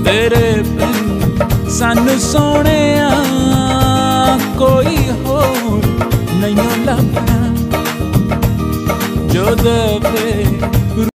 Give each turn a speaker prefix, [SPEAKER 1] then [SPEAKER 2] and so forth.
[SPEAKER 1] तेरे बिन सानू सोहणिया कोई होर नहीं लभना जो दे